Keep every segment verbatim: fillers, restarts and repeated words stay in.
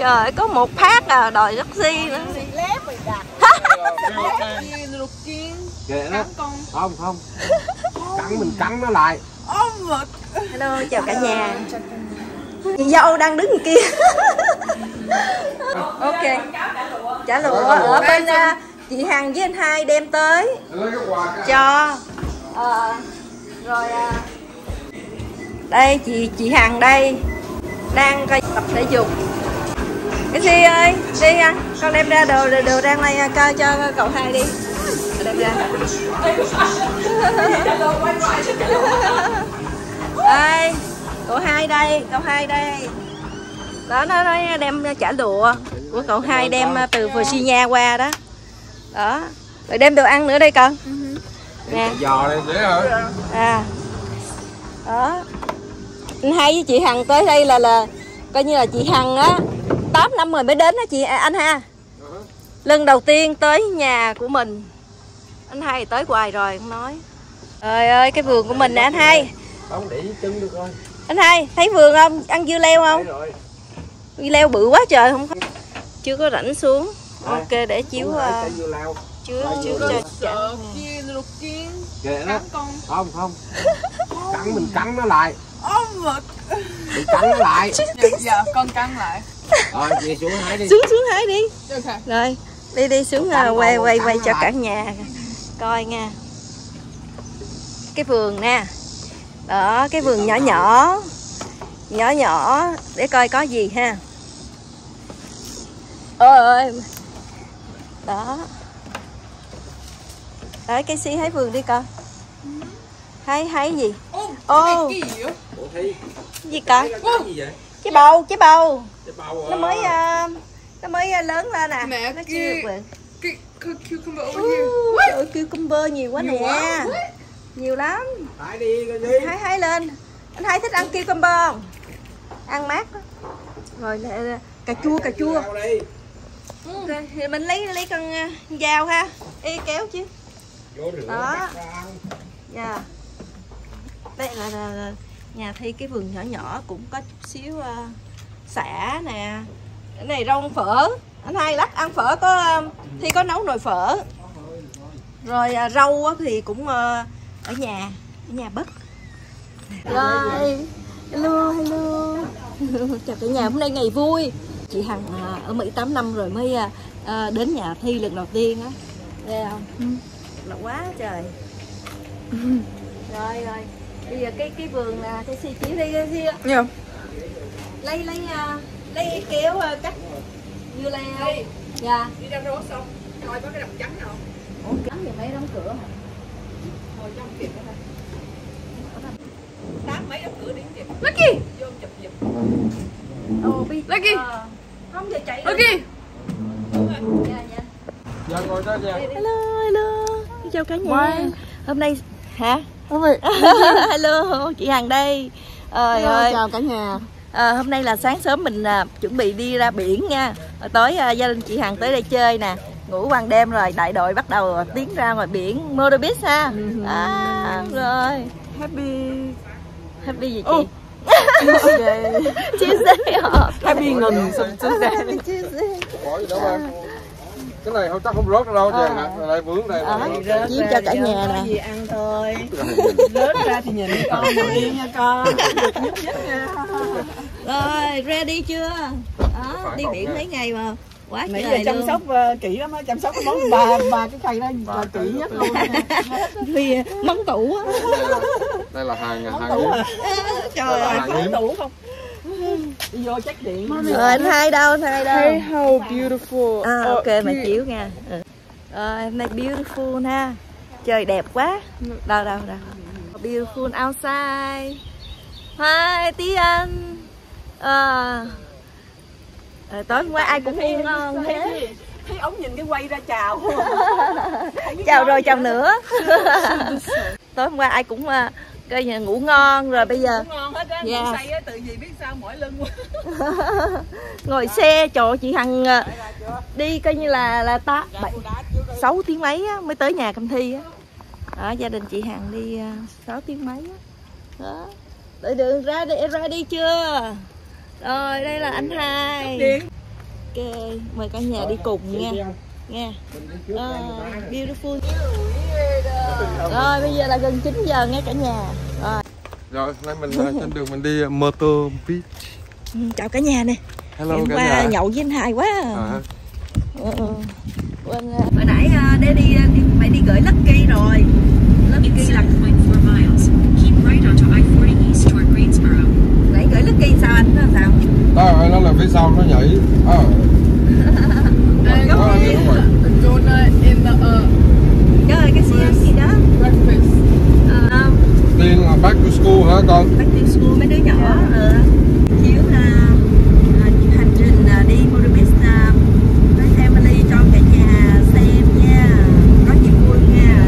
Trời, có một phát à, đòi taxi nữa. Kệ nó. Không không. Cắn mình cắn nó lại. Hello, chào cả nhà. Chị dâu đang đứng kia. Ok. Chả lụa ở bên uh, chị Hằng với anh Hai đem tới cho. À, rồi uh, đây chị chị Hằng đây đang coi tập thể dục. Cái gì ơi, đi à, con đem ra đồ đồ, đồ đang này coi cho cậu Hai đi. Đem ra. Đây, cậu Hai đây, cậu Hai đây. Đó, nó nói đem chả lụa của cậu Hai đem từ Virginia qua đó. Đó. Rồi đem đồ ăn nữa đây con. Nè. Giò đây dễ hả? À. Đó. Anh Hai với chị Hằng tới đây là là coi như là chị Hằng á tám năm rồi mới đến đó chị anh ha. Lần đầu tiên tới nhà của mình. Anh Hai tới hoài rồi không nói. Trời ơi cái vườn của mình nè anh Hai. Không để chân được rồi. Anh Hai thấy vườn không? Ăn dưa leo không? Dưa leo bự quá trời không? Chưa có rảnh xuống. Ok để chiếu uh, chứa chứa cho. Kệ nó. Không không. Cắn mình cắn nó lại. Mình cắn nó lại. Dạ con cắn lại. Rồi về xuống hái đi. Xuống xuống hái đi. Rồi đi đi xuống uh, quay quay quay cho cả nhà coi nha. Cái vườn nè. Đó cái vườn nhỏ nhỏ nhỏ nhỏ để coi có gì ha. Ôi ơi đó đấy cái xí hái vườn đi con. Hái hái gì? Ô oh. Gì con? Trái bầu trái bầu nó mới uh, nó mới uh, lớn lên nè. Mẹ nó chưa được cucumber over uh, trời ơi cucumber nhiều quá nè. Nhiều lắm. Hái đi coi đi. Hái hái lên. Anh Hai thích ăn cucumber không? Ăn mát đó. Rồi lại cà chua cà chua. Okay, thì mình lấy lấy con uh, dao ha. Ê kéo chứ. Đó. Dạ. Đây là, là, là nhà Thi cái vườn nhỏ nhỏ cũng có chút xíu uh, xả nè. Cái này rau phở. Anh Hai lắc ăn phở có uh, Thi có nấu nồi phở. Rồi uh, rau thì cũng uh, ở nhà, ở nhà Bất. Rồi, hello, hello. Chào cả nhà, hôm nay ngày vui. Chị Hằng à, ở Mỹ tám năm rồi mới à, đến nhà Thi lần đầu tiên á. Thấy không? Ừ. Là quá trời. Rồi rồi. Bây giờ cái cái vườn là cái xì chiếu đi Thi. Dạ. Lấy lấy uh, lấy kéo uh, cắt dưa leo. Dạ. Đi ra rốt xong, coi có cái đập trắng nào. Ủa trắng thì phải đóng cửa hả? Ngồi trong kịp đó. Tám mấy đập cửa đi kịp. Lucky. Vô chụp giùm. Oh, Lucky. Uh, không giờ chạy. Lucky. Dạ dạ. Dạ ngồi đó nha. Hello hello. Chào cả nhà. Wow. Hôm nay hả? Hello chị Hằng đây. Trời Hello, ơi. chào cả nhà. À, hôm nay là sáng sớm mình à, chuẩn bị đi ra biển nha. Rồi tối à, gia đình chị Hằng tới đây chơi nè. Ngủ ban đêm rồi đại đội bắt đầu tiến ra ngoài biển Myrtle Beach ha. À, rồi. Happy Happy gì chị? Oh. Tuesday. Tuesday. Happy ngừng Tuesday. Bỏ gì đâu em. Cái này không chắc không rớt đâu à. Chị, lại vướng đây. À, chiếu cho cả nhà nè. Gì ăn thôi. Rớt ra thì nhìn con ngồi yên nha con. Nhúc nhích nha. Rồi, ready chưa? Đó, đi biển mấy ngày mà. Quá Nãy trời giờ chăm luôn. sóc uh, kỹ lắm á, chăm sóc cái món ba ba cái cây đó là kỹ nhất luôn. Vì món tủ á. Đây là hàng hàng tủ à. Trời ơi, món tủ không? Đi vô check điện. Rồi anh Hai đâu, anh Hai đâu? Hey, how beautiful. À, ok, uh, mày chiếu nha. Ừ. Rồi, hôm nay beautiful ha. Trời đẹp quá. Đâu, đâu, đâu. Beautiful outside. Hi, tí anh. À. À, tối hôm qua ai cũng yên không? Thấy, thấy ống nhìn cái quay ra chào. Chào rồi, chào nữa. Tối hôm qua ai cũng uh, coi như ngủ ngon rồi bây giờ. Ngủ ngon hết á, yeah. ngủ say á, tự gì biết sao mỏi lưng quá. Ngồi xe, trời chị Hằng uh, đi coi như là là ta bảy sáu tiếng mấy á, mới tới nhà Cẩm Thi á. Đó, gia đình chị Hằng đi uh, sáu tiếng mấy á. Đó. Đợi đường ra đi, ra đi chưa? Rồi đây là anh Hai. Ok, mời cả nhà đi cùng nha. Nha. À, beautiful. Rồi bây giờ là gần chín giờ nghe cả nhà. Rồi. Rồi, nay mình trên đường mình đi Motor Beach. Ừ, chào cả nhà nè. Hello em cả qua nhà. nhậu với anh Hai quá. À. Ừ. Quên, hồi nãy để đi, đi phải đi gửi Lucky rồi. Lucky là nãy gửi Lucky sao anh nó sao? Đó, nó là phía sau nó nhảy. Ờ. Donut in the uh, Trời ơi, cái gì gì đó. breakfast. À, Tiên là back to school hả con? back to school mấy đứa nhỏ. Ừ. Chiếu là à, hành trình à, đi Budapest à, với family cho cả nhà xem nha. Có gì vui nha.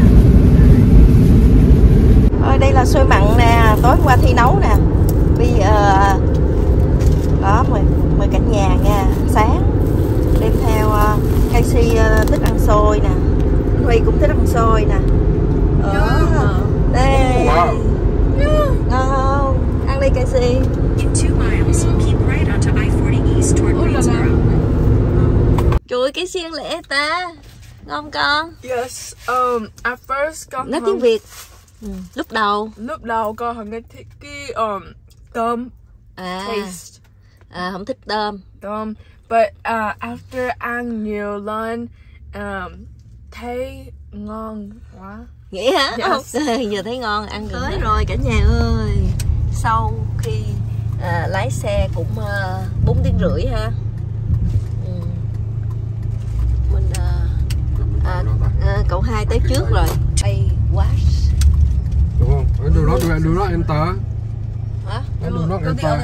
Rồi đây là xôi mặn nè, tối qua thi nấu nè. Bây giờ đó mời mời cả nhà nha. Sáng đem theo uh, Casey uh, thích ăn xôi nè, Huy cũng thích ăn xôi nè. Ờ. Đây. Wow. Ngon không? Ăn đi Casey. In two miles, keep right onto I forty East toward Greensboro. Trời ơi, cái xiên lẻ ta. Ngon con. Yes. Um. At first, con Nói tiếng Việt. Ừ. Lúc đầu. lúc đầu con không thích cái um tôm À. taste À, không thích tôm. tôm, but uh, after ăn nhiều lần um thấy ngon quá. Nghĩ hả? Yes. Ok, giờ thấy ngon, ăn tới rồi cả nhà ơi. Sau khi à, lái xe cũng à, bốn tiếng rưỡi ha. Ừ. Mình à, à, à, cậu hai tới trước rồi. Đây wash. Đúng không? Ở do not do not enter. Hả? Do not enter.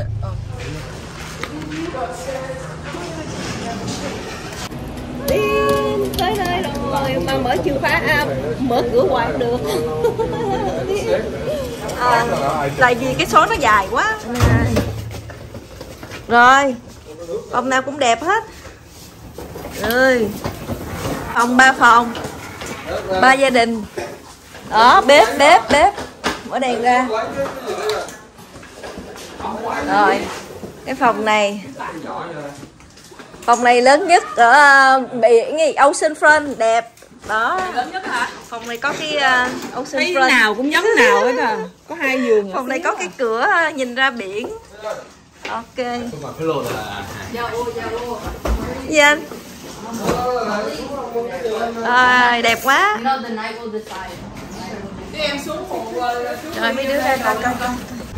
Đi tới nơi rồi mà mở chìa khóa à, mở cửa hoài được. À, là vì cái số nó dài quá. Rồi phòng nào cũng đẹp hết. Rồi phòng ba phòng ba gia đình. Đó bếp bếp bếp mở đèn ra. Rồi cái phòng này phòng này lớn nhất ở biển gì Ocean Front đẹp đó. Lớn nhất hả? Phòng này có cái uh, Ocean Thấy Front. nào cũng giống nào hết à. Có hai giường. Phòng này có cái cửa nhìn ra biển. Ok. Gì anh? À, đẹp quá. Đi em xuống phụ. Rồi mấy đứa ra coi coi coi.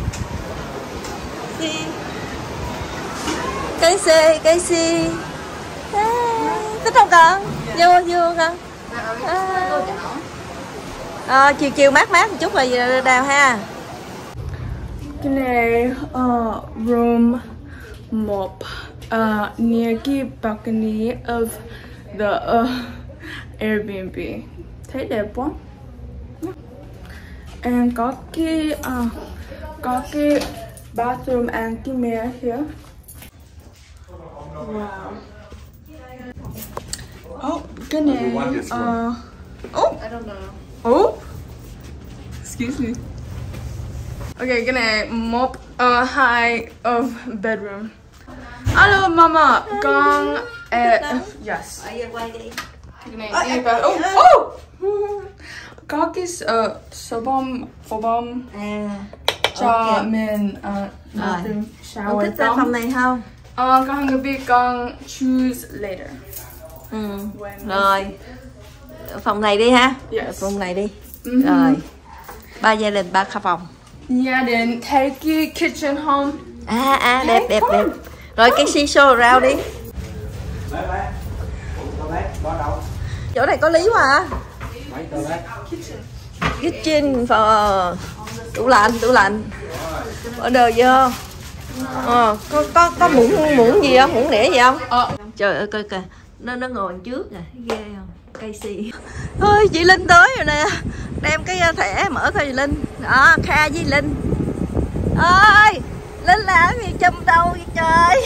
Cái xe, cái xe. À, thích không con? Vô vô con. À, à, chiều chiều mát mát một chút rồi đào ha. Cái này uh, room một uh, near cái balcony of the uh, Airbnb. Thấy đẹp quá. And có cái uh, có cái bathroom and cái mirror here. Wow. Oh, cái này uh, oh, I don't know. Oh, excuse me. Okay, cái này một uh, hai of bedroom. Alo mama, con uh, yes. Ở giờ quay đi. Cái này đi vào. Oh, oh. Có cái uh, sổ bông, phổ bông À. cho Okay. mình uh, bathroom Con shower. thích phòng này không? Uh, con không biết, con choose later. Ừ. When Rồi. Phòng này đi ha. Yes. Phòng này đi. Mhm. Rồi. Ba gia đình ba khá phòng. Gia đình take cái kitchen home. À à đẹp đẹp đẹp. Rồi cái xi show rau đi. Chỗ này có lý quá hả? Kitchen for tủ lạnh tủ lạnh. Bỏ đồ vô. Ờ, có có có muỗng muỗng gì không? Muỗng đĩa gì không? Ờ. Trời ơi coi kìa. Nó nó ngồi trước nè, ghê không? Cây xì. Thôi chị Linh tới rồi nè. Đem cái thẻ mở thôi chị Linh. Đó, Kha với Linh. Ơi, Linh làm gì chùm đầu vậy trời?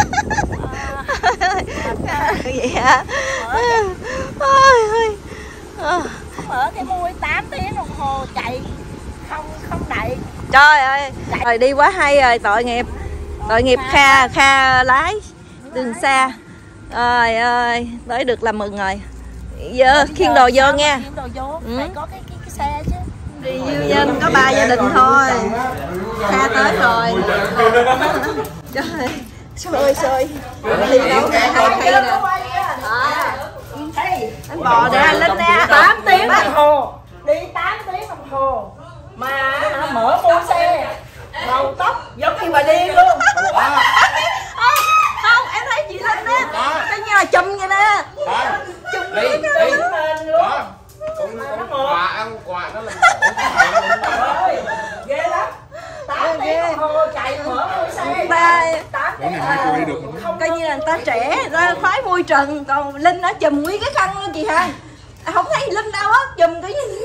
À, vậy hả? Ôi ơi. Mở cái mui tám tiếng đồng hồ chạy không không đậy. Trời ơi, rồi đi quá hay rồi, tội nghiệp. Tội nghiệp Kha Kha lái đường xa. Trời ơi, tới được là mừng rồi. Giờ khiêng đồ vô nha. Khiêng đồ vô, ừ. phải có cái cái, cái xe chứ. Đi yêu dân có ba gia đình thôi. Kha tới rồi. Trời, xôi xôi. Đi đâu nè, hay hay nè. À, anh bò để anh Linh nè. tám tiếng đồng hồ. Đi tám tiếng đồng hồ. Mà mở mua xe. Màu tóc giống như bà điên luôn. Không, em thấy chị Linh á, tự nhiên là chùm vậy nè. Chùm đi đi đi đó con quà ăn quà nó làm khổ ghê lắm. tám tiếng đồng hồ chạy mở mua xe. Ta tám tiếng không coi như là người ta trẻ ra khoái môi trần, còn Linh nó chùm nguyên cái khăn luôn chị ha. À, không thấy Linh đâu á, chùm cái gì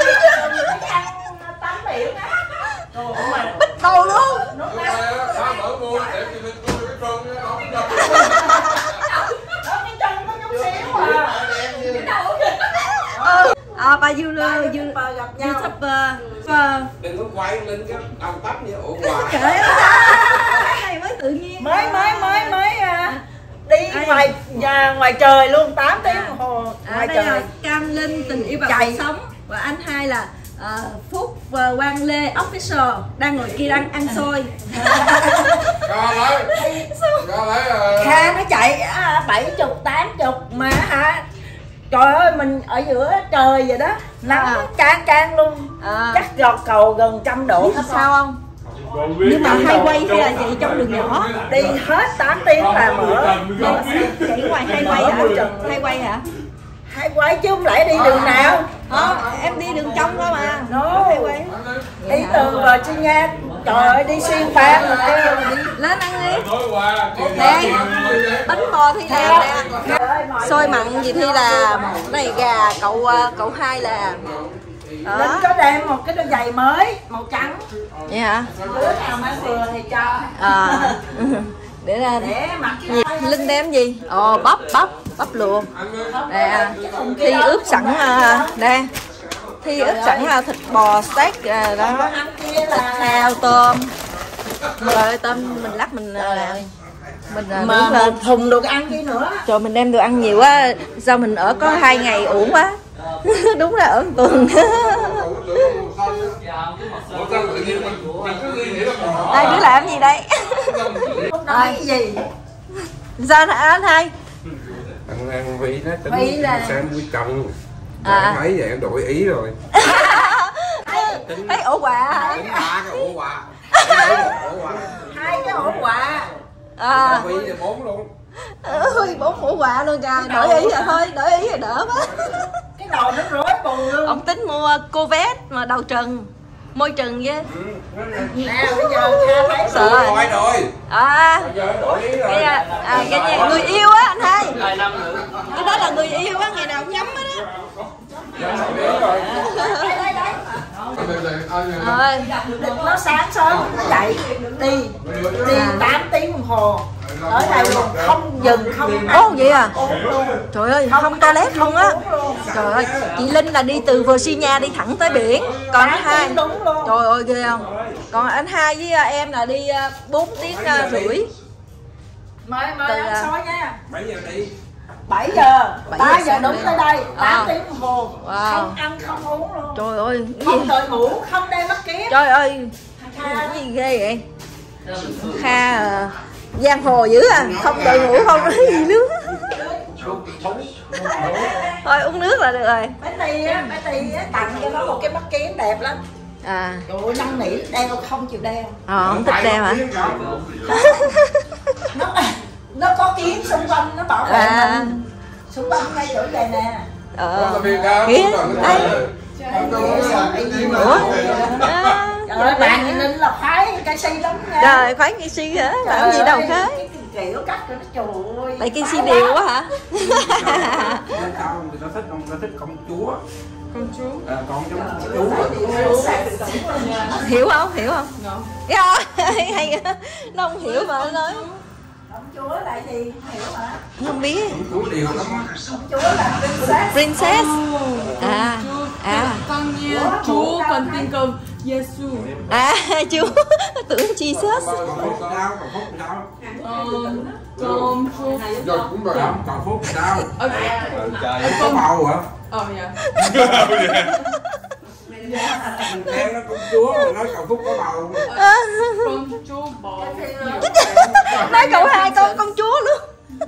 tám triệu á. bít đầu luôn. Ừ. À, bà du YouTuber gặp nhau. YouTuber. Đừng có quay lên cái đầu tóc như ổ quà. Trời ơi, cái này mới tự nhiên. Mới mới mới mới đi Ai ngoài nhà ngoài trời luôn, tám tiếng đồng hồ ngoài đây trời. Là Cam Linh tình yêu và cuộc sống, và anh hai là uh, Phúc và Quang Lê Official đang ngồi kia đang ăn xôi. Kha nó chạy bảy chục tám chục mà hả, trời ơi mình ở giữa trời vậy đó, nắng à. Cang cang luôn à. Chắc gọt cầu gần trăm độ. Biết sao không? Nhưng mà hay quay hay là vậy trong đường nhỏ đi hết tám tiếng là mở mở chạy ngoài hay quay hả? Hay quay hả? Hay quay chứ không lẽ đi đường nào? Ờ, em đi đường trong thôi mà. Nó hay quay đi từ Virginia, trời ơi đi xuyên bang rồi kêu đi lên ăn đi. Nè, bánh bò Thi làm nè, xôi mặn gì Thi làm, này gà cậu cậu hai làm. Linh có đem một cái đôi giày mới màu trắng. Vậy hả? Đứa nào mang vừa thì cho. À. Để ra để mặc gì? Linh đem gì? Ồ, bắp bắp bắp luộc nè. Thi ướp sẵn nè, Thi ướp sẵn thịt bò steak đó, thịt heo tôm. Rồi tôm mình lắc mình mình mà lên thùng đồ ăn gì nữa. Trời, mình đem đồ ăn nhiều quá, sao mình ở có hai ngày uổng quá. Đúng là ở một tuần. Đây đứa làm gì đây? Không nói cái gì. Sao hả anh hai? Ăn ăn Vi nó tính sang vui chồng. À. Thấy vậy em đổi ý rồi. Thấy ổ quà hả? Tính ba cái ổ quà. Hai cái ổ quà. À. Vi thì bốn luôn. Ôi, bốn ổ quà luôn kìa. Đổi ý rồi thôi, đổi ý rồi đỡ quá. Cái đầu nó rối bù luôn. Ông tính mua cô vét mà đầu trần, môi trần với. Nè bây giờ Kha thấy sợ rồi rồi. À, bây giờ đổi ý rồi. Cái, à, à, cái nhà người yêu á anh hai. Cái đó là người yêu á, ngày nào cũng nhắm á đó. Rồi, nó sáng sớm nó chạy đi đi tám tiếng đồng hồ ở đây luôn, không dừng không ố vậy à? Luôn. Trời ơi, không, không toilet không á. Trời ơi, chị Linh là đi từ Virginia đi thẳng tới biển. Còn anh hai, đúng luôn. Trời ơi ghê không? Còn anh hai với em là đi bốn tiếng rưỡi. Mời mời ăn xôi nha. bảy giờ đi. bảy giờ, ba giờ đúng tới đây, tám tiếng đồng hồ. Wow. Không ăn không uống luôn. Trời ơi, không đội mũ, không đem mắt kiếng. Trời ơi, cái gì ghê vậy? Kha à, giang hồ dữ à, không đội mũ không nói gì nữa. Thôi uống nước là được rồi. Bé Tì á, bé Tì á tặng cho nó một cái mắt kiếng đẹp lắm. À. Trời ơi, năn nỉ đeo không chịu đeo. Ờ, không thích đeo hả? nó, nó có kiến xung quanh nó bảo vệ à. Mình. Xung quanh ngay chỗ này nè. Ờ. Kìa, đây. Ủa? Trời ơi, bạn Ninh Ninh là khoái cây si lắm nha. Trời, khoái cây si hả? Làm gì đâu khái. Kiểu cắt rồi nó trời ơi. Tại cây si đều quá hả? Nó thích nó thích công chúa. Công chúa. À, con chú. Hiểu không? Hiểu không? Yeah. Hay nó không hiểu mà nó nói. Công chúa là gì? Không hiểu hả? Không biết. Công chúa điều lắm. Công chúa là princess. Princess. À. À. Con nghe Chúa còn tin cầu Giêsu. À, Chúa tưởng Jesus. Con chú. Rồi cũng rồi không? Còn Phúc sao? Okay. Trời, có bầu hả? Oh yeah. Em nó công chúa mà nói cậu Phúc có bầu. Con chú bầu. Nói cậu hai con con chúa luôn.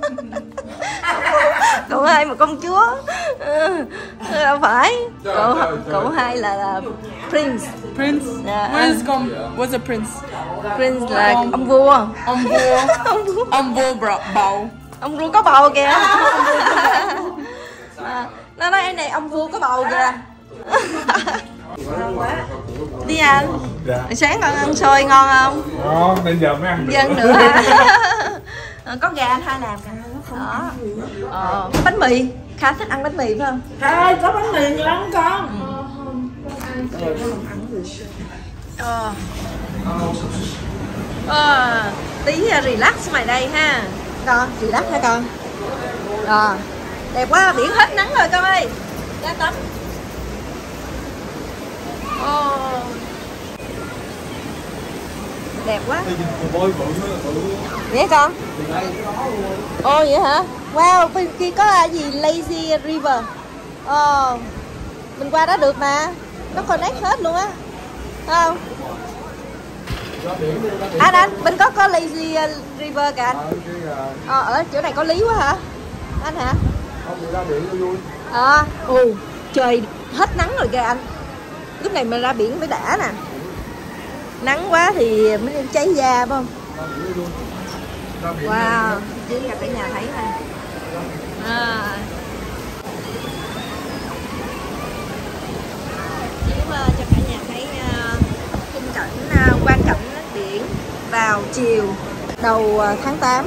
Cậu hai mà công chúa. Ừ, đâu phải. Cậu cậu hai là, là prince. Prince. Yeah. Where's con? What's a prince? Prince là ông, ông vua. Ông vua. Ông vua bầu. Ông vua có bầu kìa. À, nó nói cái này ông vua có bầu kìa. Ngon quá. Đi ăn. Dạ. Sáng con ăn xôi ngon không? Ngon, bây giờ mới ăn được. Dân nữa hả? Có gà anh hai làm kìa. Đó. Ờ, bánh mì. Khá thích ăn bánh mì phải không? Thôi có bánh mì lắm con. Ờ. Ờ, tí relax ngoài đây ha. Con, relax hả con? Ờ. Đẹp quá, biển hết nắng rồi con ơi. Ra tắm. Ồ. Đẹp quá. Vậy con? Ồ vậy hả? Wow, bên kia có là gì? Lazy River. Ồ. Mình qua đó được mà. Nó connect hết luôn á. Không? Anh anh, bên có có Lazy River kìa anh. Ờ, ở chỗ này có lý quá hả? Anh hả? Ờ, ù, trời hết nắng rồi kìa anh. Lúc này mình ra biển mới đã nè. Nắng quá thì mới cháy da phải không? Wow, chứ cả cả nhà thấy nè. À. Chiếu uh, cho cả nhà thấy uh, khung cảnh uh, quang cảnh nước biển vào chiều đầu uh, tháng tám.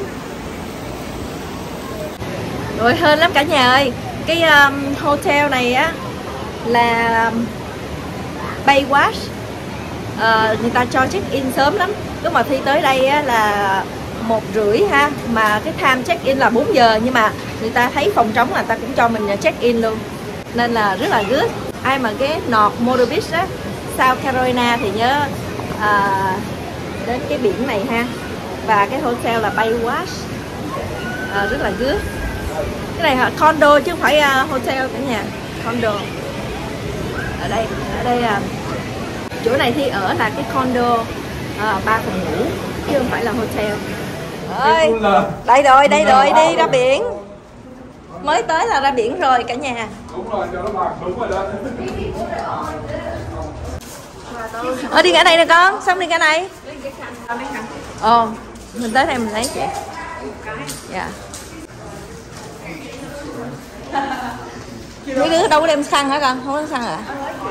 Rồi hên lắm cả nhà ơi. Cái um, hotel này á là Baywatch. Uh, người ta cho check in sớm lắm. Lúc mà Thi tới đây á, là một rưỡi ha, mà cái time check in là bốn giờ, nhưng mà người ta thấy phòng trống là người ta cũng cho mình check in luôn, nên là rất là good. Ai mà cái North Myrtle Beach á, South Carolina thì nhớ uh, đến cái biển này ha. Và cái hotel là Baywatch, uh, rất là good. Cái này là condo chứ không phải uh, hotel cả nhà, condo. Ở đây, ở đây uh, chỗ này Thi ở là cái condo ba uh, phòng ngủ chứ không phải là hotel. Ơi, đây rồi, đây rồi, đi ra biển. Mới tới là ra biển rồi cả nhà. Đúng rồi, cho nó bằng, đúng rồi đó. Ờ, đi ngã này nè con, xong đi ngã này. Ồ, mình tới đây mình lấy chị. Dạ. Mấy đứa đâu có đem xăng hả con? Không có xăng hả?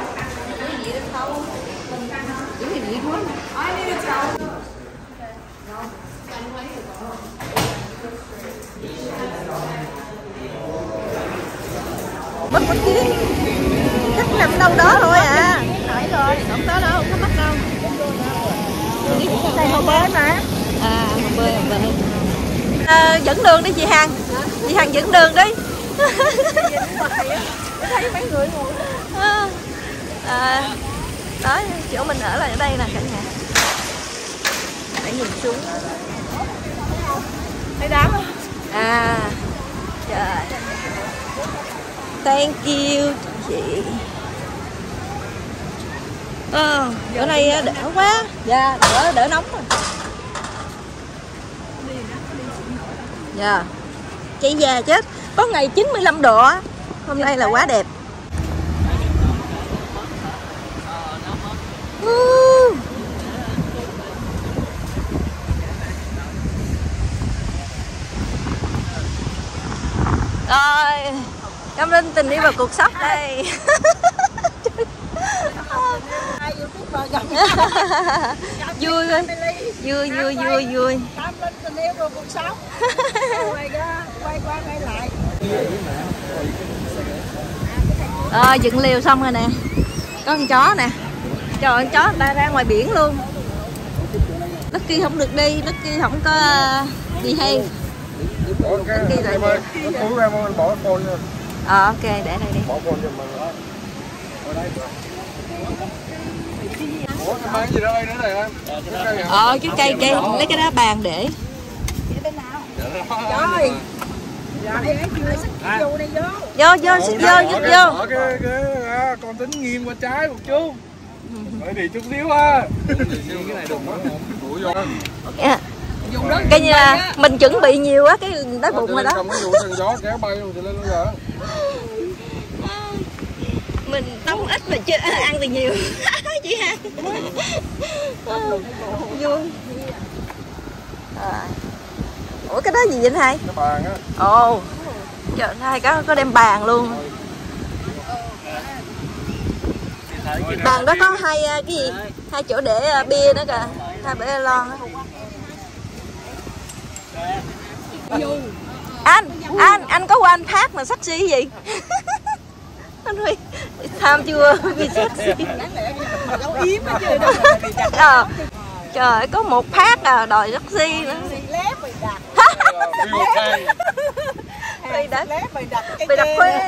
Mất mất kia. Chắc nằm đâu đó thôi à. Nãy rồi, không tới đâu, không có mất đâu. Đây hồ bơi mà. À, hồ bơi, hồ bơi. À, dẫn đường đi chị Hằng. Chị Hằng dẫn đường đi. Thấy mấy người ngồi. À, à, đó, chỗ mình ở là ở đây nè cả nhà. Để nhìn xuống. Thấy đám không? À, trời. Thank you chị. Ờ, ở đây đỡ quá. Dạ, đỡ, đỡ nóng rồi. Dạ, cháy da chết. Có ngày chín mươi lăm độ. Hôm nay là quá đẹp. Uh. Rồi, Cam Linh tình đi vào cuộc sống đây. Vui thôi, vui vui vui vui. Cam Linh tình yêu vào cuộc sống. Rồi quay qua quay lại. Ờ, dựng liều xong rồi nè. Có con chó nè. Trời ơi, con chó người ta ra ngoài biển luôn. Lucky không được đi, Lucky không có gì hay. Lucky lại em ơi, bỏ cái phone nha. Ờ, ok, để đây đi. Bỏ phone cho mình. Ở đây rồi. Ủa, cái mang gì đó đây nữa này em? Ờ, cái cây cây, lấy cái đá bàn để. Trời. Rồi, vô đây vô. Vô vô vô vô vô. Cái cái con tính nghiêng qua trái một chút. Phải đi chút xíu á. Cái này đừng có đuổi vô. Cái như là mình chuẩn bị nhiều quá cái đói bụng rồi đó. Không có vụ thằng gió kéo bay rồi lên nó rồi. Mình tống ít mà chưa ăn thì nhiều. Chị ha. Vui. À. Ủa cái đó gì vậy anh hai? Cái bàn á. Ồ. Trời anh hai có có đem bàn luôn. Bàn đó có hai cái gì? Hai chỗ để bia nữa kìa. Hai bể lon á. Anh, anh, anh có qua anh Phát mà sexy gì? Anh Huy, tham chưa? Vì sexy. Ờ, trời ơi, có một Phát à, đòi sexy nữa. Mày đặt, mày đặt khuê.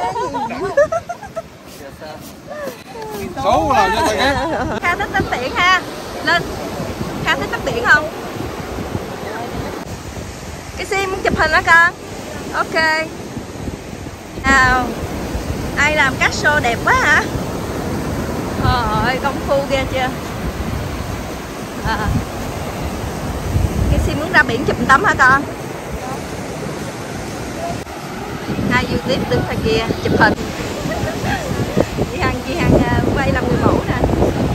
Số là cho mày nghe. Kha thích tắt điện ha. Lên. Kha thích tắt điện không? Cái sim muốn chụp hình hả con? Ok. Nào. Ai làm các show đẹp quá hả? Trời ơi, công phu ghê chưa? À. Cái sim muốn ra biển chụp tấm hả con? Hai du tiếp đứng thằng kia chụp hình. Chị Hằng, chị Hằng quay làm người mẫu nè.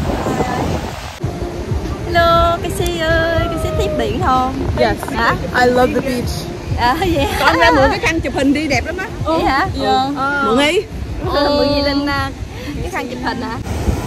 Hello, cái Si ơi, cái Si tiếp biển không? Yes. Hả? I love the beach. À vậy hả? Con ra mượn cái khăn chụp hình đi đẹp lắm á. Vậy hả? Yeah. Ờ. Mượn đi. Mượn gì Linh cái khăn chụp hình hả?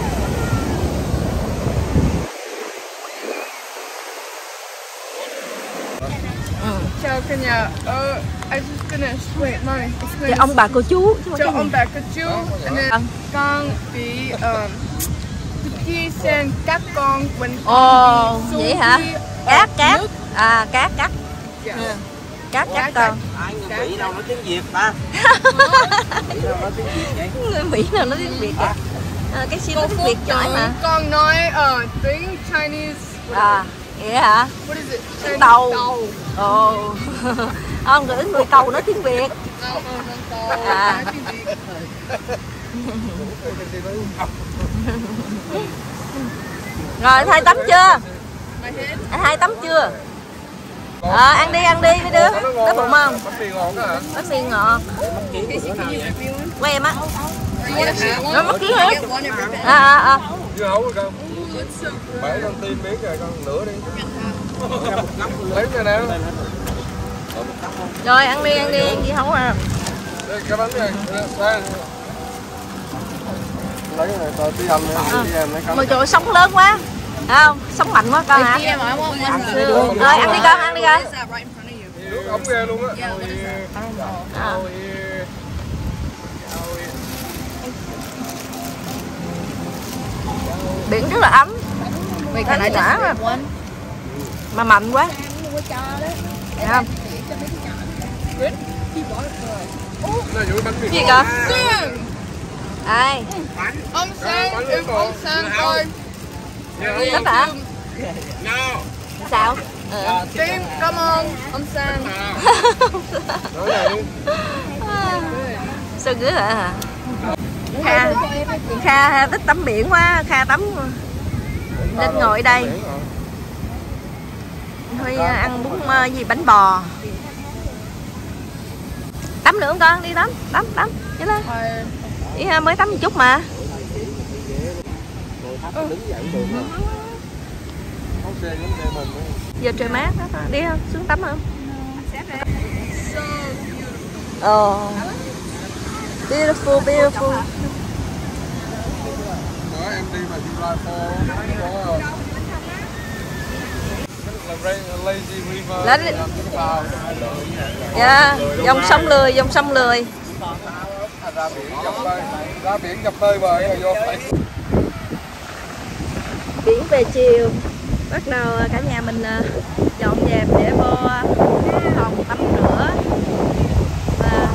Chào cả nhà. Uh, I just gonna wait, mommy. Thì ông bà cô chú. Chào ông bà cô chú. And then Vâng. con bị um chia sen các con quanh. Ồ, vậy hả? Cát cát. À cát cát. Yeah. Cát cát con. Ai người Mỹ đâu nói tiếng Việt ta? Mỹ đâu nói tiếng Việt vậy? Người Mỹ nào nói tiếng Việt vậy? À, cái sim nói tiếng Việt giỏi mà. Con nói uh, tiếng Chinese. À, vậy hả? What is it? Chinese Tàu. tàu. Ồ. Ông gửi người tàu nói tiếng Việt. Tàu, tàu, tàu. À. Nói tiếng Việt. Rồi anh hai tắm chưa? Anh hai tắm chưa? Ờ, ăn đi ăn đi mấy đứa. Đói bụng không? Bánh mì ngon hả? Bánh mì ngọt. Quay em á. Nó mất kiến hả? À à à. Dưa hấu rồi con. Bảy con tim miếng rồi con nửa đi. Lấy cái nè. Rồi ăn đi ăn đi ăn gì hấu à. Đây cái bánh này. Đây. Lấy cái này tao tí anh đi em lấy Mà trời sống lớn quá. Thấy không? Sống mạnh quá con hả? Rồi ăn đi con, ăn đi con. nước ống ghê luôn á. À. Biển rất là ấm. Thanh nhã mà. Mà mạnh quá. Thấy không? Gì cơ? Ai? Ông Sang, em ông Sang coi. Thích hả? Sao? Ừ. Tim, cảm ơn ông Sang. Sao gửi hả hả? Kha, Kha thích tắm biển quá, Kha tắm nên ngồi đây. Thôi ăn bún gì bánh bò. Tắm nữa không con? Đi tắm, tắm, tắm. Đi lên. Đi ha, mới tắm một chút mà. Giờ trời mát đó, đi không? Xuống tắm không? Oh. Beautiful, beautiful. Đó em đi mà đi ra phố Lazy River. Lên. Dạ, dòng sông lười, dòng sông lười. Ra biển dọc tơi, ra biển dọc tơi bơi rồi vô phải. Biển về chiều, bắt đầu cả nhà mình dọn dẹp để vô phòng tắm rửa. Và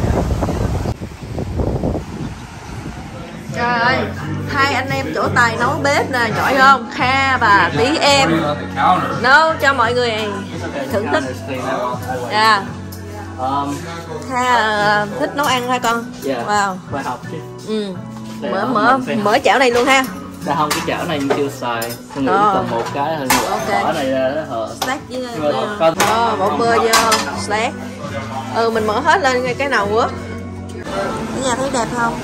trời ơi, hai anh em chỗ tài nấu bếp nè, giỏi không? Kha và tí em nấu cho mọi người thưởng thức. Dạ. Um, Ha, uh, thích nấu ăn hả con? dạ. Wow. Phải học chứ. Ừ. Để Mở đó mở mình phải mở chảo này luôn ha. Dạ không, cái chảo này em chưa xài. Tôi nghĩ Ờ. còn một cái thôi. Ok. Bỏ này ra đó hờ. Slack với Nhưng mà ờ, con- ờ, bỏ bơ vô slack. Ừ, mình mở hết lên cái nào quất. Cái nhà thấy đẹp không?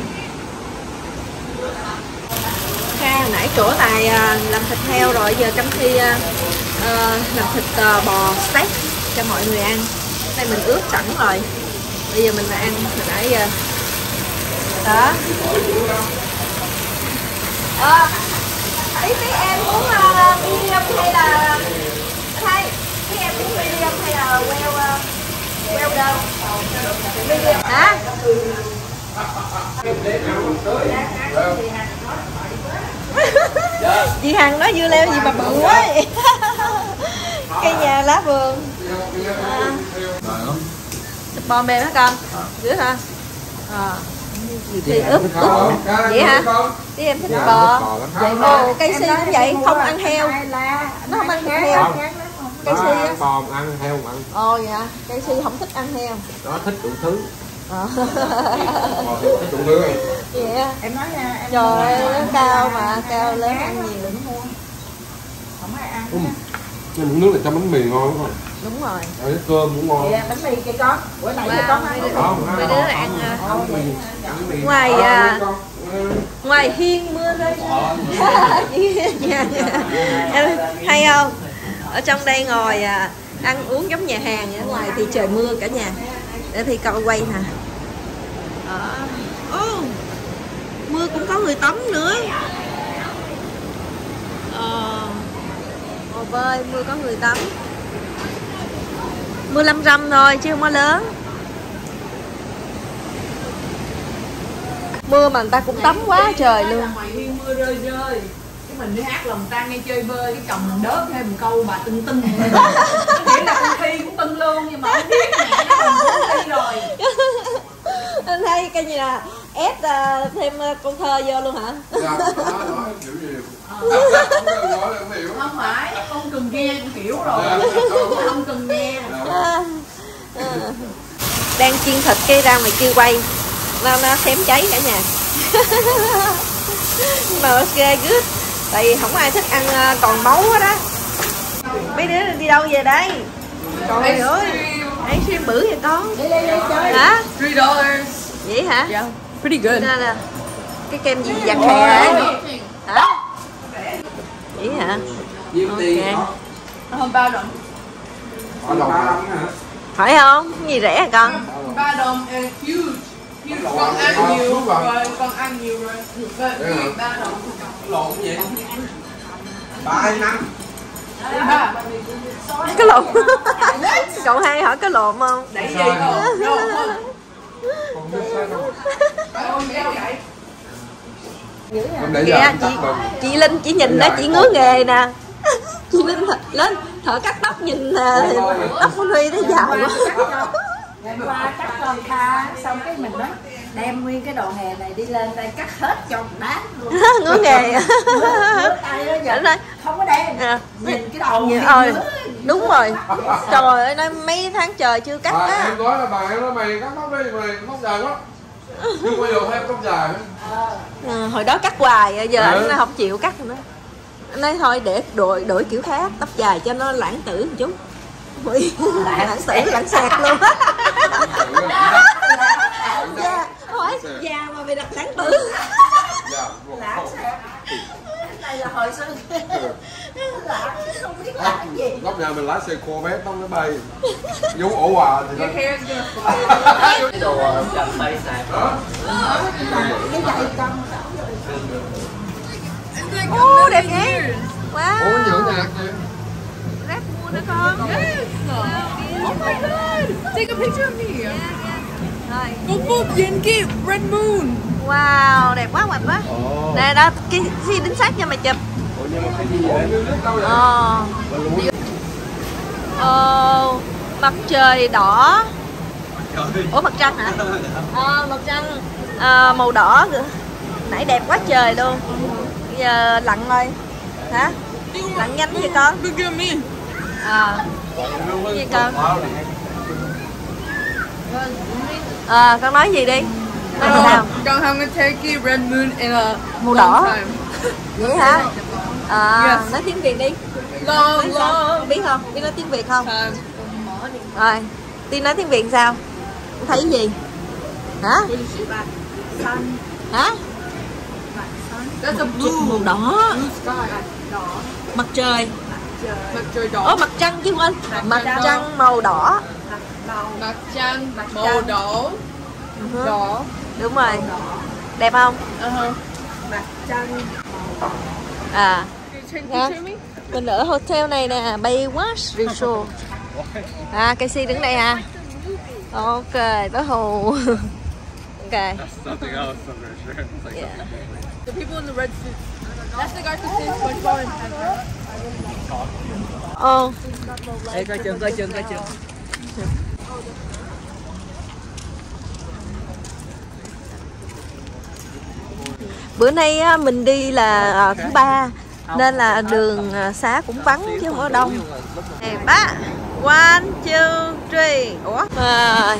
Kha hồi nãy chỗ tài à, làm thịt heo rồi, giờ trong khi à, à, làm thịt à, bò steak cho mọi người ăn. Đây mình ướp sẵn rồi. Bây giờ mình ăn hồi nãy giờ. Đó. À, thấy thấy em muốn uh, medium hay là thay thấy em muốn medium hay là well uh, well done medium hả? Chị Hằng nói dưa leo gì mà bự quá vậy? Cây nhà lá vườn à. Thịt bò mềm hả con? Dữ hả? À. Thì ướp ướp vậy hả? Thì em thích bò. Ồ, cây si cũng vậy, không ăn heo. Nó không ăn thịt heo. Cây si á. Bò ăn heo không ăn. Ồ dạ, cây si không thích ăn heo. Nó thích đủ thứ. Ờ. Bò thích đủ thứ. Vậy á. Em nói nha, em Trời ơi, nó cao mà, cao lớn ăn nhiều. không ai ăn. Ừ. Nhưng nước này cho bánh mì ngon lắm. Đúng rồi. Ở cái cơm cũng ngon. Dạ, bánh mì kia con. Bữa nay Wow, con mấy ăn đứa, Không, mấy đứa này ăn à, bánh mì, bánh mì. ngoài Ờ, à, con. ngoài hiên mưa rơi. Dạ, dạ. Em hay không? Ở trong đây ngồi à, ăn uống giống nhà hàng, ở ngoài thì trời mưa cả nhà. Để thì coi quay nè. Đó. Ô, mưa cũng có người tắm nữa. Ờ, hồ bơi mưa có người tắm. Mưa lâm râm thôi chứ không có lớn. Mưa mà người ta cũng tắm quá trời luôn. Ngoài hiên mưa rơi rơi. Cái mình đi hát lòng ta nghe chơi bơi, cái chồng mình đớp thêm một câu bà tưng tưng. Nghĩa là con Thi cũng tưng luôn, nhưng mà không biết mẹ nó cũng Thi rồi. Anh thấy cái gì là ép uh, thêm uh, con thơ vô luôn hả? Dạ, nói nói em hiểu gì. Không nói là em hiểu. Không phải, con cần nghe cũng hiểu rồi. Không cần nghe. À, à. Đang chiên thịt cái ra mày kêu quay, nó nó xém cháy cả nhà. Nhưng mà ok good, tại vì không ai thích ăn uh, còn máu hết á. Mấy đứa đi đâu về đây? Trời ơi, ăn xuyên bự vậy con. Hả? Three dollars. Vậy hả? Yeah, pretty good. Nè, nè. Cái kem gì giặt hè hả? Hả? Vậy hả? Ok. Hơn ba đồng. Hỏi lòng hả? Phải không? Cái gì rẻ hả con? Ba đồng is huge. Huge. Con ăn nhiều rồi, con ăn nhiều rồi. But ba đồng. Lộn cái gì? Ba hay năm? Ba. Cái lộn. Cậu hai hỏi có lộn không? Để gì không? Không. Còn biết sao đâu. Không đeo vậy. Em để Kìa giờ em chị, tắt mình. chị Linh chỉ nhìn đó, chị ngứa nghề nè. Chị Linh lên thợ cắt tóc nhìn uh, tóc của Huy thấy giàu quá. Hôm qua cắt con Kha, xong cái mình đó đem nguyên cái đồ hè này đi lên đây cắt hết cho đám luôn. Ngứa nghề. Tay đó giờ Anh nói, không có đem. à, Nhìn cái đầu nhìn, thì ơi, ngứa. đúng rồi. Trời ơi, nói mấy tháng trời chưa cắt Bà á. em nói là bà em nói mày cắt tóc đi, mày tóc dài quá. Nhưng bây giờ thêm tóc dài nữa. Ừ, hồi đó cắt hoài, giờ Ừ. anh không chịu cắt nữa. Anh nói thôi để đổi đổi kiểu khác, tóc dài cho nó lãng tử một chút. Ui, lãng tử lãng xẹt luôn. Dạ, hỏi già mà mày đặt lãng tử. Dạ, Lãng xẹt. Đây là hồi xưa. Lãng không biết lãng gì. góc nhà mình lái xe Corvette tóc nó bay. Giống ổ quà thì nó. Hair's gonna fly. Cái đồ chặt tay sạc. Đó. Cái dạy con. Ô, đẹp vậy. Wow. Ủa nhượng nhạc gì? Rap mua nữa con. Yes. Oh my god. Take a picture of me. Rồi. Búp búp yên kịp. Red Moon. Wow, đẹp quá hoạch quá. Ồ. Nè đó, cái xin đính xác cho mày chụp. Ủa nhưng mà cái gì vậy? Nước đâu vậy? Ờ. Ờ, mặt trời đỏ. Ủa mặt trăng hả? Ờ, mặt trăng ờ, màu đỏ kìa. Nãy đẹp quá trời luôn. Bây giờ lặn thôi. Hả? Lặn nhanh vậy con? Look at me. À. Cái gì con? À, con nói gì đi? Nói gì nào? Con không có Turkey red moon in a Màu long đỏ. time. Vậy hả? À, Yes. nói tiếng Việt đi. Long, Nói sao? long Biết không? Biết nói tiếng Việt không? time. Rồi, Tiên nói tiếng Việt sao? Thấy cái gì? Hả? Hả? That's a blue. Màu đỏ. Blue sky. Mặt trời. Mặt trời đỏ. Ồ, mặt trăng chứ quên. Mặt trăng màu đỏ. Mặt trăng màu đỏ. Ừ. Đỏ. Đúng rồi. Đẹp không? Uh-huh. À, Can Dạ. you picture me? mình ở hotel này nè, Baywatch Resort. À, Casey đứng đây à? Ok, tới hồ. Ok. Something else, I'm not sure. It's like Yeah. The people in the red suits. That's the guy who sings SpongeBob and Patrick. Ồ, Ê, coi chừng, coi chừng, coi chừng. bữa nay á, mình đi là à, thứ ba nên là đường à, xá cũng vắng chứ không có đông. Này ba, one, two, three. Ủa? À.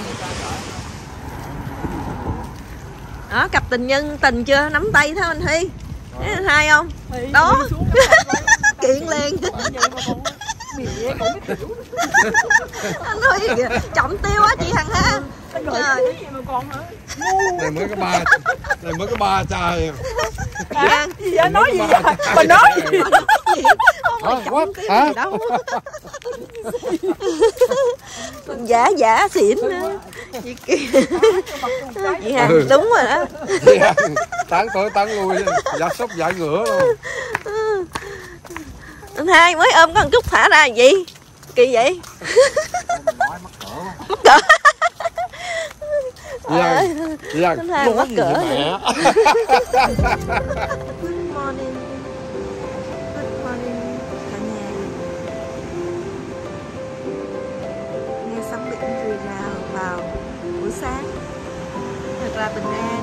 Đó, cặp tình nhân tình chưa? Nắm tay thấy anh Thi. Thấy anh hai không? Đó. Kiện liền. Anh Huy kìa, trọng tiêu quá chị Hằng ha. Trời. này mới có ba, này mới có ba chai. Hả? Gì anh nói gì vậy? Bà nói gì? Hả? What? Hả? Đâu. Giả giả xịn nữa. Chị kia. Chị Hằng Ừ. đúng rồi đó. Tán tới tán lui, dạ sốc giải ngửa luôn. Anh hai mới ôm có một chút thả ra gì? Kỳ vậy? Mắc cỡ. Chị Hằng, chị Hằng, Anh hai mắc cỡ. mẹ. Good morning. Good morning cả nhà. Nghe sóng biển rì rào vào buổi sáng thật là bình an.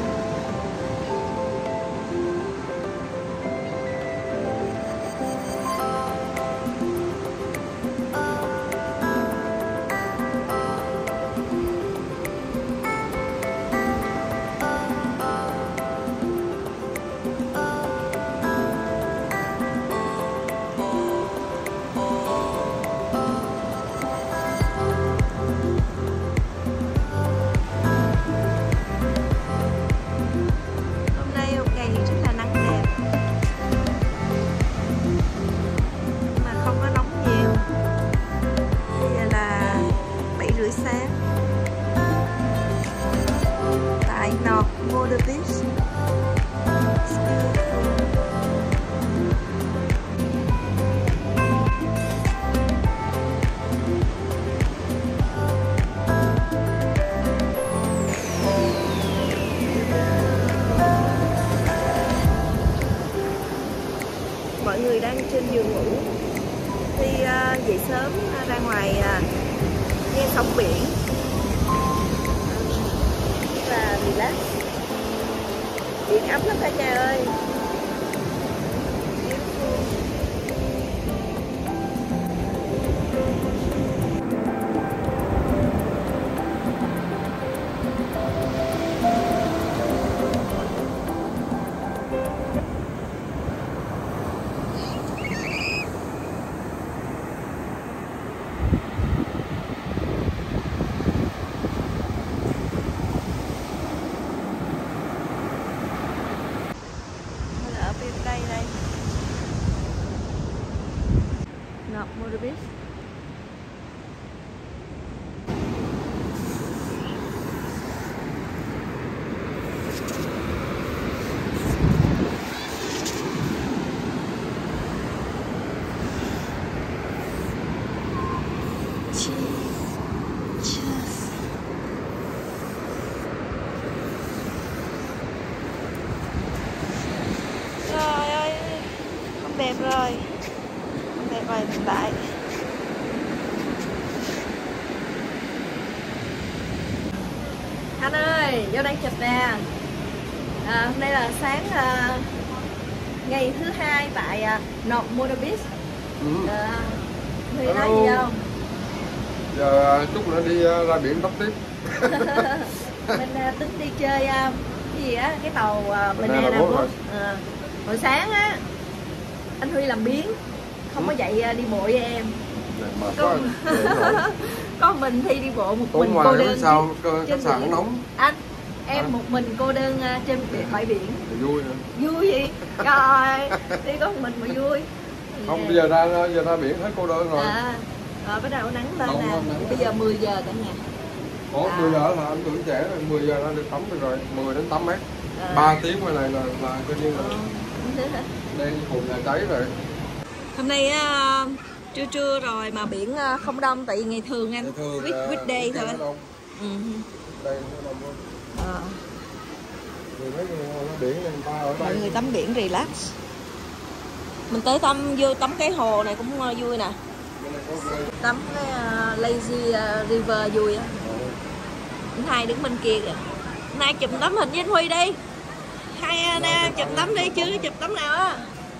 Hôm nay một ngày rất là nắng đẹp mà không có nóng nhiều. Bây giờ là bảy rưỡi sáng tại North Motor Beach. It's beautiful. Mọi người đang trên giường ngủ thì uh, dậy sớm uh, ra ngoài uh, nghe sóng biển và relax. Biển ấm lắm cả nhà ơi. Ở bên đây đây. North Motor Beach. Trời ơi, không đẹp rồi. Không đẹp rồi hiện tại. Anh ơi, vô đây chụp nè. À, hôm nay là sáng à, ngày thứ hai tại à, North Motor Beach. Ừ. À, Huy nói Hello. gì không? Giờ chút nữa đi uh, ra biển tắm tiếp. Mình uh, tính đi chơi uh, cái gì á, cái tàu uh, Banana Boat. À, hồi sáng á anh Huy làm biếng không có dậy uh, đi bộ với em. Có, có mình Thi đi bộ một mình cô đơn sao khách sạn nóng. Anh em à. một mình cô đơn uh, trên bãi biển. Vui hả? Vui gì? Trời đi có một mình mà vui. Không, bây giờ ra giờ ra biển thấy cô đơn rồi. À, rồi bắt đầu nắng lên nè. Bây giờ mười giờ cả nhà. Ủa, à. mười giờ là anh tuổi trẻ rồi, mười giờ ra được tắm được rồi, mười đến tám mét. À. ba tiếng ngoài này là là coi như là đang cùng nhà cháy rồi. Hôm nay uh, trưa trưa rồi mà biển uh, không đông, tại vì ngày thường anh week weekday thôi. Ừ. Đây nó đông hơn. À. Biển này, người ta ở đây. Mọi người tắm biển relax. Mình tới tắm vô tắm cái hồ này cũng vui nè. Tắm cái uh, lazy uh, river vui á. Anh hai đứng bên kia kìa. Anh hai chụp tấm hình với anh Huy đi. Hai nè chụp tấm đi, chưa chụp tấm nào á.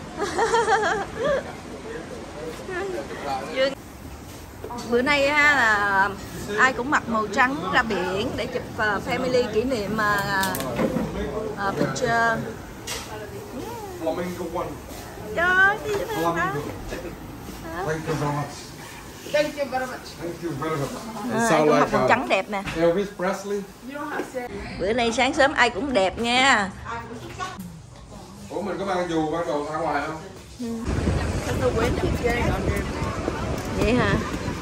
Bữa nay ha là ai cũng mặc màu trắng ra biển để chụp uh, family kỷ niệm uh, uh, picture. Trời, cái gì thế hả? Thank you very much. Thank you very much. Thank you very much. À, ai cũng mặc màu trắng đẹp nè. Elvis Presley. Bữa nay sáng sớm ai cũng đẹp nha. Ủa mình có mang dù mang đồ ra ngoài không? Vậy hả?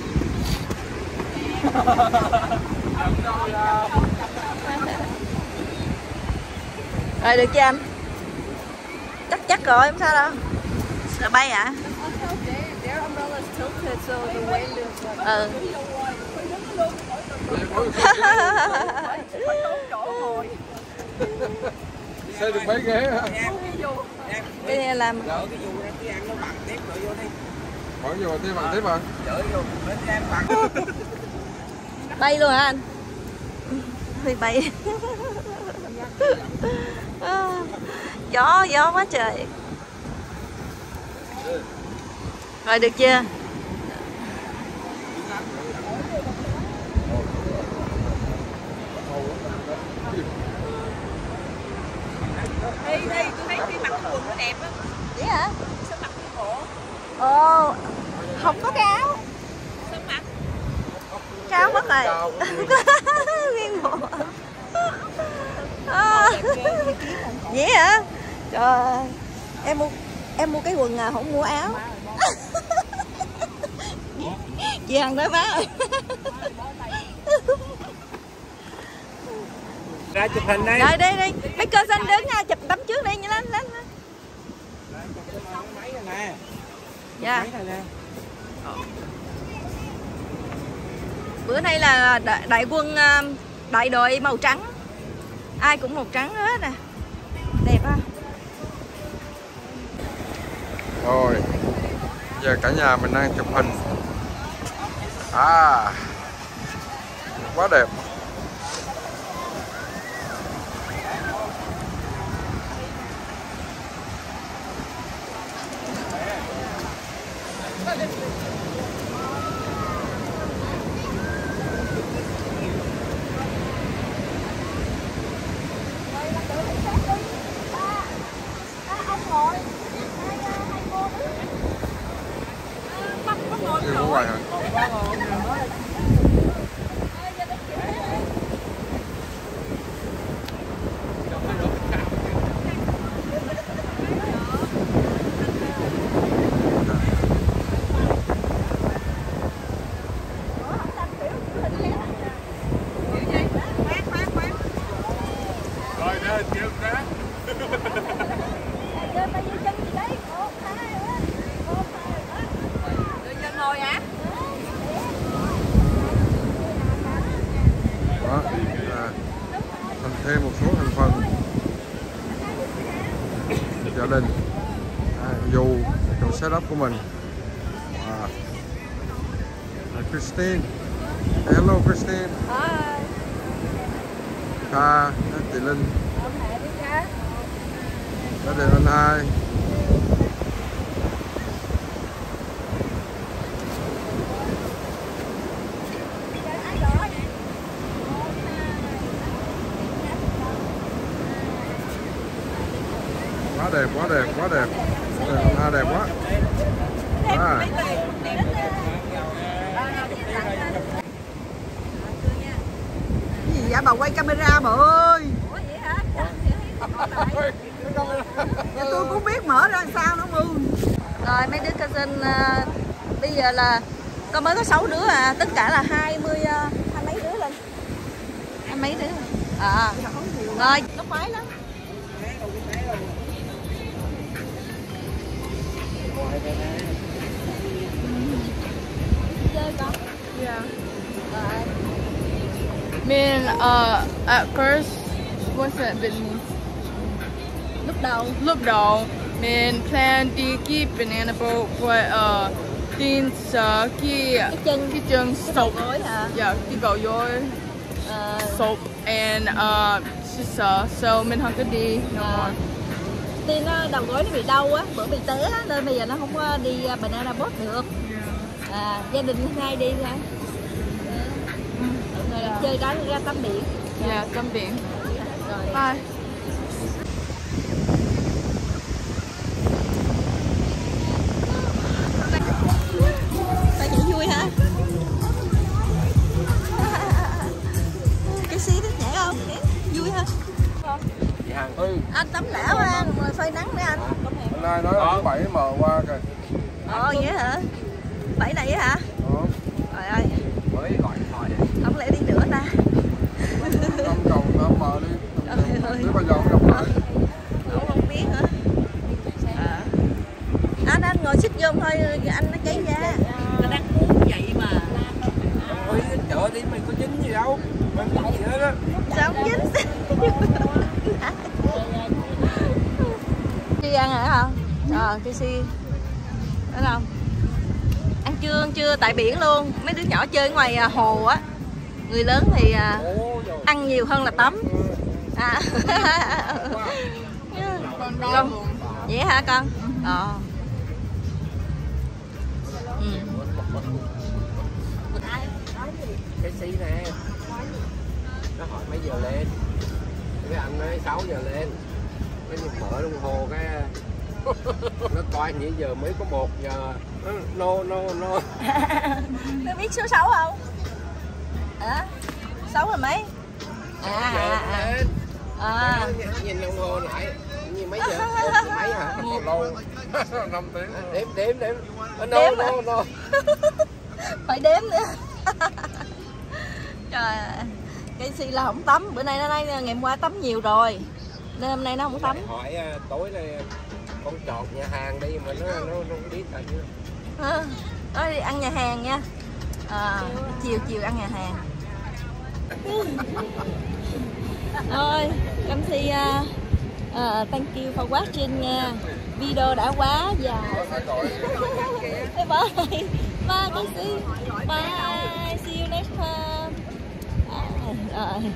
Rồi được chưa anh? Chắc chắc rồi, không sao đâu. Sợ bay ạ? À? Ừ. Xe được mấy ghế hả? Cái này làm Đỡ cái dù ra cái ăn nó bằng tiếp rồi vô đi. Bỏ vô tiếp bằng tiếp bằng. Chở vô bên em bằng. bay luôn hả anh? Huy bay. Gió gió quá trời. Rồi được chưa? Đi đi, tôi thấy cái mặc quần nó đẹp á. Vậy hả? Sao mặc cái bộ? Ồ, không có cái áo. Sao mặc? Cái áo mất rồi. Nguyên bộ. À, vậy hả? Trời ơi. Em mua em mua cái quần à, không mua áo. Chị Hằng nói má ơi. Ra chụp hình đây. Rồi đi đi. Mấy cơ xanh đứng nha, chụp tấm trước đi, lên lên lên. Máy này nè. Dạ. Máy này nè. Bữa nay là đại, đại quân đại đội màu trắng. Ai cũng màu trắng hết nè. Đẹp ha. Rồi. Giờ cả nhà mình đang chụp hình. À. Quá đẹp. Chưa có quay hả? Rồi nè, kêu ra. Ngồi hả? Đó, à, mình thêm một số thành phần gia đình, à, dù trong setup của mình. À, à, Christine, hello Christine. Hi. Kha, chị Linh, gia đình anh hai. Quá đẹp, quá đẹp, quá đẹp. À, đẹp quá. À. Gì vậy bà quay camera bà ơi? Ủa vậy hả? Tôi cũng biết mở ra làm sao nữa mương. Rồi mấy đứa cousin uh, bây giờ là con mới có sáu đứa à, tất cả là hai mươi uh, hai mấy đứa lên. Hai mấy đứa. À. Rồi, nó khoái lắm. Chơi con. Yeah. Rồi. Man, uh, at first, what's that bit mean? Lúc đầu. Lúc đầu, mình plan đi cái banana boat với uh, tin sợ cái Cái chân. cái chân sụp. Gối hả? Yeah, cái cầu dối Ờ. sụp and uh, chị sợ, so mình không có đi no À. more. Tiên nó đầu gối nó bị đau á, bữa bị té á, nên bây giờ nó không có đi banana boat được. À, gia đình hai đi thôi. Rồi chơi đó ra tắm biển. Yeah, tắm biển. Rồi. Bye. Ba chị vui hả? Cái xí thích nhảy không? Vui hả? Chị Hằng. Ừ. Anh tắm lão ha, rồi phơi nắng với anh. Hôm nay nói là thứ bảy mờ qua kìa. Ồ vậy hả? Bảy này hả? Đó. Trời ơi, Mới gọi điện thoại. không lẽ đi nữa ta? Năm cầu nó mờ đi. Trời ơi. Biết bao giờ không gặp lại. Không không biết hả? À. Anh anh ngồi xích vô thôi, anh nó cháy ra. Nó đang muốn vậy mà. Ôi, chợ đi mày có dính gì đâu. Mày không có gì hết á. Sao không dính? Đi ăn hả không? Ờ, cái si. Thấy không? Ăn trưa, ăn trưa tại biển luôn. Mấy đứa nhỏ chơi ngoài hồ á. Người lớn thì ăn nhiều hơn là tắm. À. Con. Vậy hả con? Ờ. Ừ. Cái xí nè. Nó hỏi mấy giờ lên. Cái anh nói sáu giờ lên. Nó mở đồng hồ cái nó coi như giờ mới có một giờ. No no no. Tôi biết số sáu không? Hả? Sáu là mấy? À à à. À. Nhìn đồng hồ lại. Như mấy giờ? Mấy hả? Lâu. năm tiếng. Đếm đếm đếm. No Đếm no à? no. Phải đếm nữa. Trời ơi. Cái si là không tắm, bữa nay nó nói ngày hôm qua tắm nhiều rồi. Nên hôm nay nó không tắm. Hỏi uh, tối nay con chọn nhà hàng đi mà nó nó nó không biết là như. À, nói đi ăn nhà hàng nha. À, chiều chiều ăn nhà hàng. Thôi, Cam Thi uh, uh, thank you for watching nha. Video đã quá dài. Bye bye. Bye Casey. Bye. See you next time. À, rồi.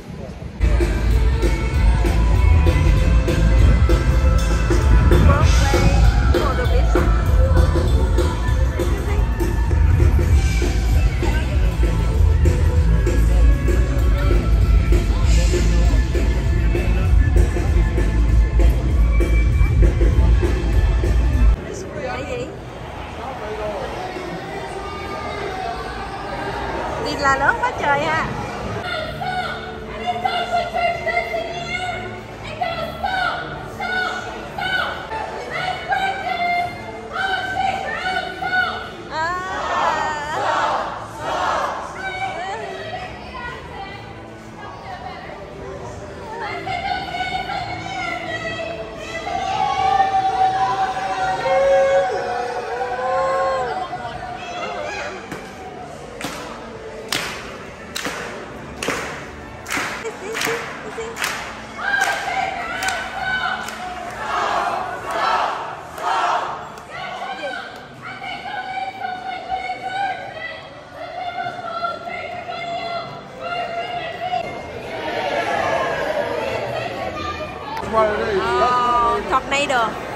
Đi là lớn quá trời ha. Quay đi. Tornado.